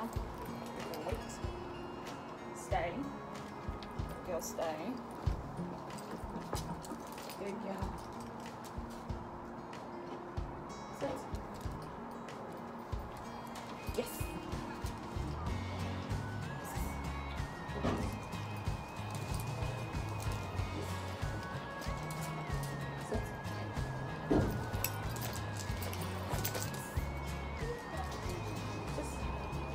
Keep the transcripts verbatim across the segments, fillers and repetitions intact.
down. Wait. Stay. Girl, stay. Good girl. Sit. Yes. Sit. Just sit.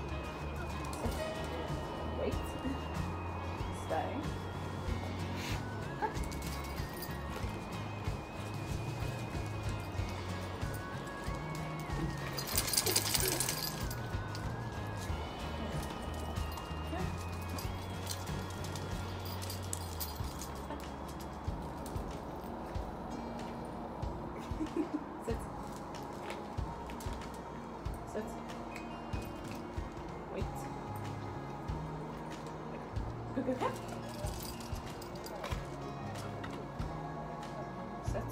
Wait. Stay. Sit. Sit. Wait. Good, good, good. Sit.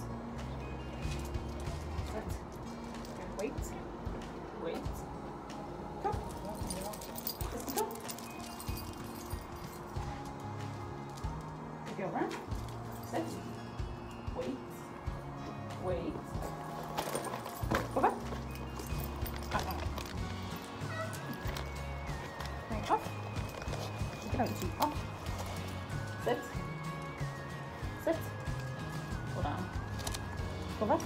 Sit. Okay, wait. Wait. Go. Just go. Go around. Sit. Wait. Wait. Go back. Uh-uh. Hang off. Get out, you off. Sit. Sit. Go down. Go back.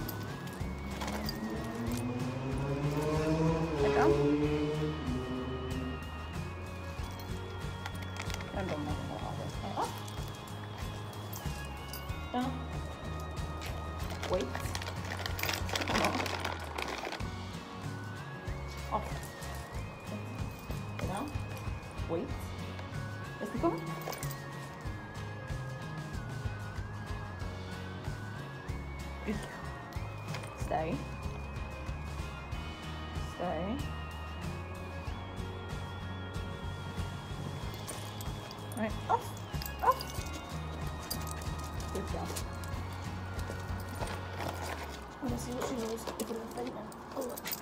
Let go. And don't make it more harder. Hang off. Down. Wait. Come on. Off. Sit. Down. Wait. Let's go. Good girl. Stay. Stay. Right. Off. Off. Good girl. I want to see what she knows if I'm faint now. Oh, look.